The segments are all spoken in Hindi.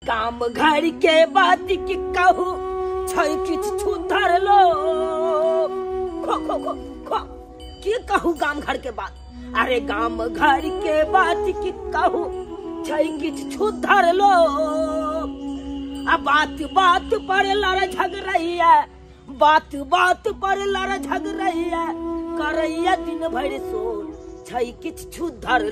काम घर के बात की कहू छै किछ छुधर लो खो खो खो खो की कहू गाम घर के बात। अरे गाम घर के बात की कहू छै किछ छुधर लो आ बात बात पर लड़ झगड़ैया बात बात पर लड़ झगड़ैया करैया दिन भर सोल छै किछ छुधर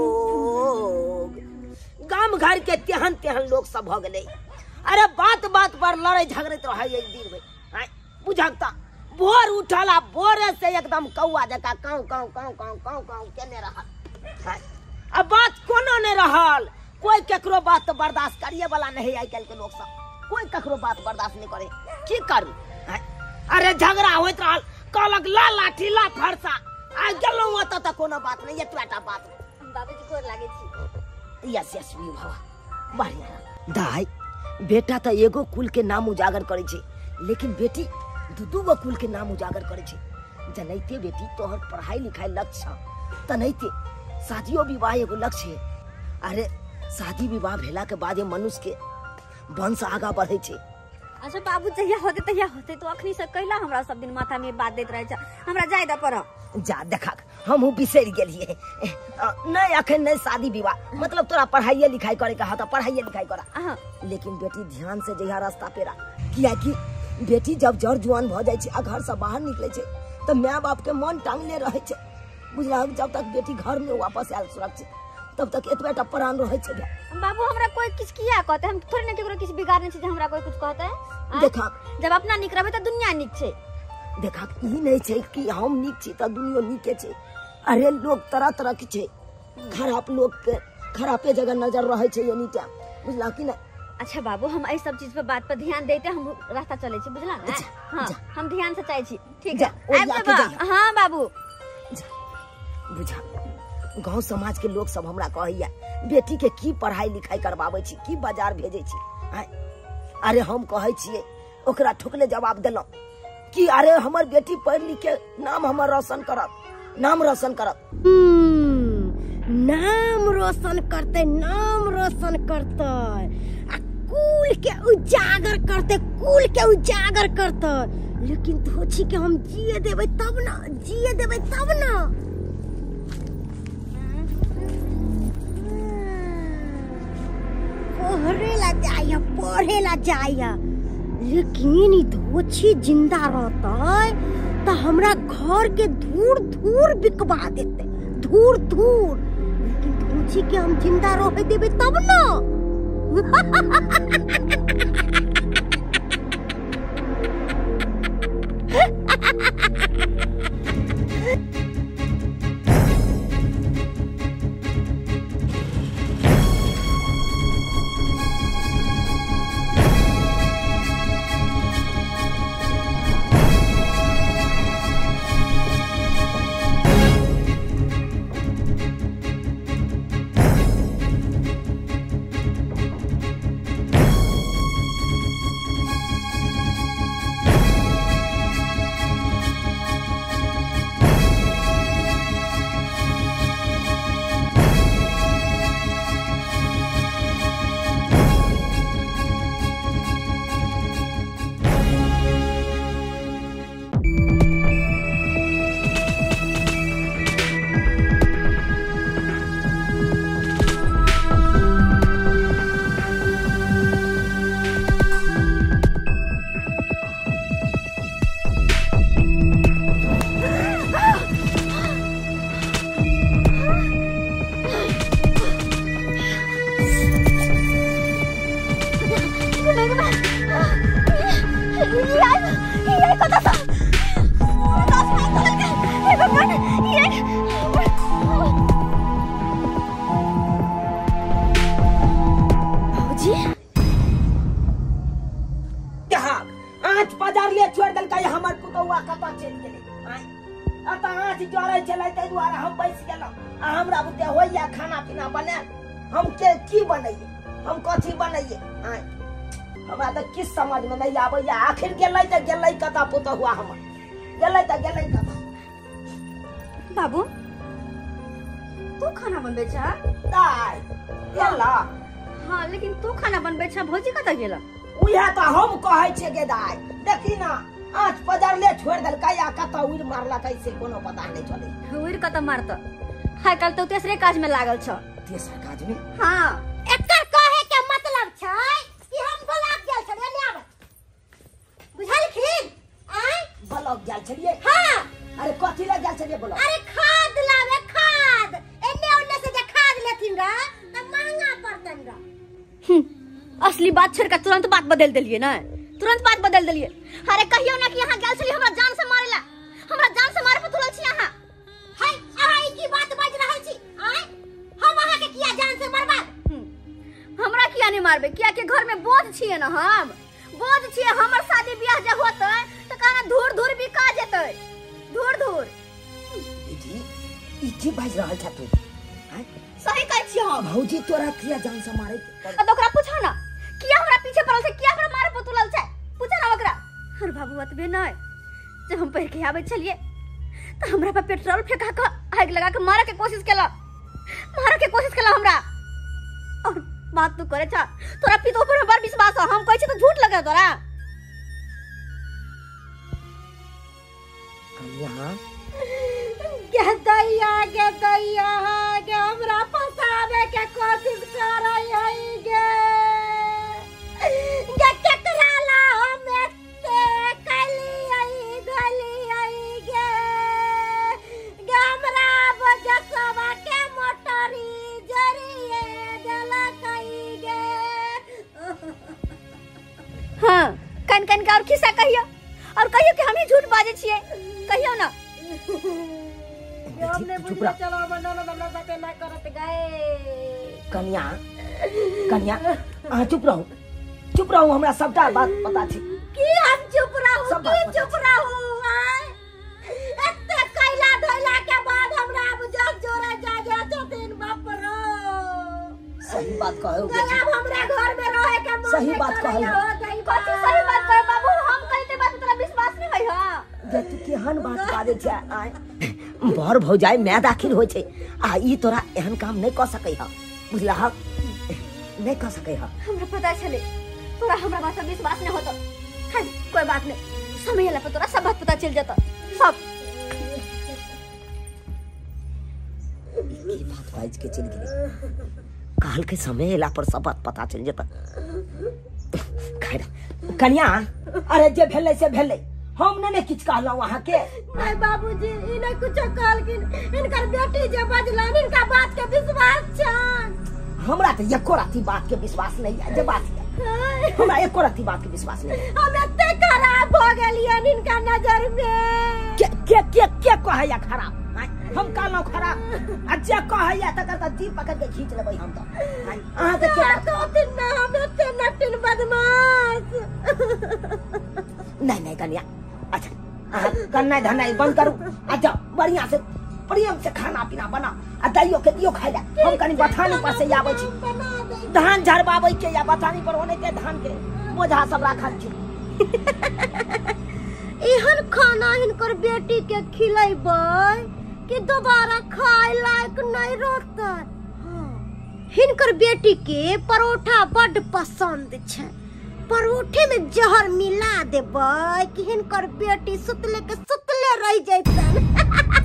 लोग। गाम घर के तेहन तेहन लोग सब भ गए। अरे बात बात पर लड़ाई झगड़त रहे एक दिन में बुझता भोर उठला भोरे से एकदम कौआ जका काऊ काऊ काऊ काऊ काऊ काऊ केने रहल। अब बात कोनो ने रहल कोई केकरो बात तो बर्दाश्त करिए वाला नहीं। आई कल के लोग सब कोई केकरो बात बर्दाश्त नहीं करे की करू। अरे झगड़ा होत रहल कहलक ला लाठी ला फरसा आ गेलो ओत त कोनो बात नहीं एतबाटा बात। बाबूजी गोर लागे छी। यस यस भी बाबा बढ़िया। दाई बेटा तो एगो कुल के नाम उजागर करे छे लेकिन बेटी दू गो कुल के नाम उजागर करे छे। जनैते बेटी तोहर पढ़ाई लिखाई लक्ष्य तनैते शादियों विवाह एगो लक्ष्य है। अरे शादी विवाह भेला के बाद मनुष्य के वंश आगा बढ़े छे। अच्छा बाबू जहिया होते तो अखनी से कहला हमरा सब दिन माथा में बात देत रहे छ हमरा जाय द पर जा देखा हम बिसर गेलिए नहीं अखन नहीं शादी विवाह मतलब तोरा पढ़ाई लिखाई करे का तो पढ़ाई लिखाई करा। लेकिन बेटी ध्यान से जहिया रास्ता पेरा किया कि बेटी जब जड़ जुआन भ जाय छे आ घर से बाहर निकले छे तो माय बाप के मन टांगले रहे छे बुझला। जब तक बेटी घर में वापस आयल सुरक्षित तब तक एतबेटा प्राण रहे छे। बाबू हमरा कोई किस किया कहते हम थोड़ी ना केकरो किस बिगाड़ने छे हमरा कोई कुछ कहता है। देखा जब अपना निक रहबे त दुनिया निक छे। देखा ई नहीं छे कि हम निक छी त दुनिया निके छे। अरे लोग तरह तरह के छे खराब लोग के खराबे जगह नजर रहे छे एनी टाइम बुझला कि ना। अच्छा बाबू हम ऐ सब चीज पे बात पर ध्यान देते हम रास्ता चले छी बुझला ना। हां हम ध्यान से चाहे छी ठीक है। हां बाबू बुझा गांव समाज के लोग सब हमरा कहैया बेटी के की पढ़ाई लिखाई करवावे छी की बाजार भेजे छी। अरे हम कहै छिए ओकरा ठोकले जवाब देलो कि अरे हमर बेटी पढ़ लिख के नाम हमर रोशन करत नाम रोशन करत। नाम रोशन करते नाम रोशन करते आ कुल के उजागर करते लेकिन धोछी के हम जिए देबे तब ना पढ़े ला जाया लेकिन ई धोछी जिंदा रहते तो हमरा घर के धूर धूर बिकवा देते धूर धूर लेकिन धोछी के हम जिंदा रहे देबे तब ना। खाना पीना बने हम के की बनइए हम कथी बनइए हमरा त किस समझ में नहीं आबैया। आखिर गेलै त गेलै कता पुत हुआ हमर गेलै त गेलै कता। बाबू तू खाना बनबे छ दाई गेला हाँ लेकिन तू खाना बनबे छ भौजी कतऽ गेल? उहे त हम कहै छियै गे दाय, देखी ना आँच पजरले छोड़ देलकै या कतऽ उड़ मारला कैसे कोनो पता नहीं चले। उड़ कतऽ मारत? हाय काल तो तेसरे काज में लागल छ। तेसर काज में? हाँ एकर कहे के मतलब छै कि हम ब्लॉक गेल छलिए ले आबै। बुझलखिन? आय ब्लॉक गेल छलिए? हां। अरे कथि ले गेल छलिए ब्लॉक? अरे खाद लावे खाद। एने ओने से जे खाद लेथिन रा त महंगा पड़तन रा। असली बात छोड़ के तुरंत बात बदल देलिए ना, तुरंत बात बदल देलिए। अरे कहियो ना कि यहाँ गेल छलिए हमरा जान से मारेला, हमरा जान से मारे पे तुरल छी यहाँ। हाय अहाँ की बात बाज रहल छी? आय हम अहाँ के किया जान से मारबा? हमरा किया नहीं मारबे? किया के घर में बोझ छिए ना, हम बोझ छिए। हमर शादी ब्याह जे होतै त काना धूर धूर बिका जेतै, धूर धूर। दीदी ई की बाज रहल छ तू? हैं? सही कहै छी हम। भौजी तोरा किया जान से मारे? तो ओकरा पूछो ना किया हमरा पीछे पड़ल छै, किया हमरा मारे पे तुलल छै, पूछो ना ओकरा। अरे बाबू अतबे नै, जब हम पढ़ के आबै छलिए त हमरा पे पेट्रोल फेंका के आग लगा के मारे के कोशिश केला, हमरा। और बात तू करे छ, तोरा पितो पर हमर विश्वास है, हम कहै छी त झूठ लगे तोरा। कन्या गे दैया गे हमरा फसावे के कोशिश करई हई गे। गे केकरा ला हम एते कली हई गली हई गे। गे हमरा बजसवा के मोटरी जरिए देला कई गे। हां कन कन का और किस्सा कहियो, और कहियो कि हम ही झूठ बाजे छिए, कहियो ना। हमने बुझला चलो बनल हमरा साथे ना करत गए। कन्या चुप रहो, हमरा सबटा बात पता छै। की हम चुप रहूं? आय एते कैला धैला के बाद हमरा बुझल जोरा जा छथिन बाप रो। सही बात कहौ अब हमरा घर में रहे के मन सही बात कहौ। कथि सही बात कहे बाबू? हम कहते बात तोरा विश्वास नहीं होय हा? तू केहन बात बाजै छै? आय बर भौजाई मैं दाखिल होय छै आ ई तोरा एहन काम नहीं क सकै ह, बुझला ह? नहीं क सकै ह। हमरा पता चले तोरा हमरा बात पर विश्वास नहीं होता। हां कोई बात नहीं, समय आला पर तोरा सब बात पता चल जाता सब। ई बात बाज के चल गेली, काल के समय आला पर सब बात पता चल जाता। खैर कन्या अरे जे भेलै से भेलै, हम ने किछ कहलौ अहाँ के। नहीं बाबूजी ई नहीं कुछ कहलखिन, इनकर बेटी जे बजलन इनका बात के विश्वास छन। हमरा त एको राती बात के विश्वास नहीं है, जे बात है हमरा एको राती बात के विश्वास नहीं। हम एते खराब हो गेलिए इनका नजर में। के कहैया खराब? हम कहलौ खराब आ जे कहैया तकर त जी पकड़ के खींच लेबै हम त। अहाँ के के तो दिन ना हम एते नटिन बदमाश। नहीं कन्या, अच्छा कन्या धनाई बंद करू। अच्छा बढ़िया से प्रेम से खाना पीना बना आ दैयो के दियो खाइला। हम कनी बथानी पर से आबै छी, धान झरबाबै के या बथानी पर ओने के धान के बोझा सब राखल छै। एहन खाना हिनकर बेटी के खिलेबै कि दोबारा खाए लायक नहीं रहतै। हिनकर बेटी के परोठा बड़ पसंद छै, परोठे में जहर मिला देबै कि हिनकर बेटी सुतले के सुतले रह जैतन।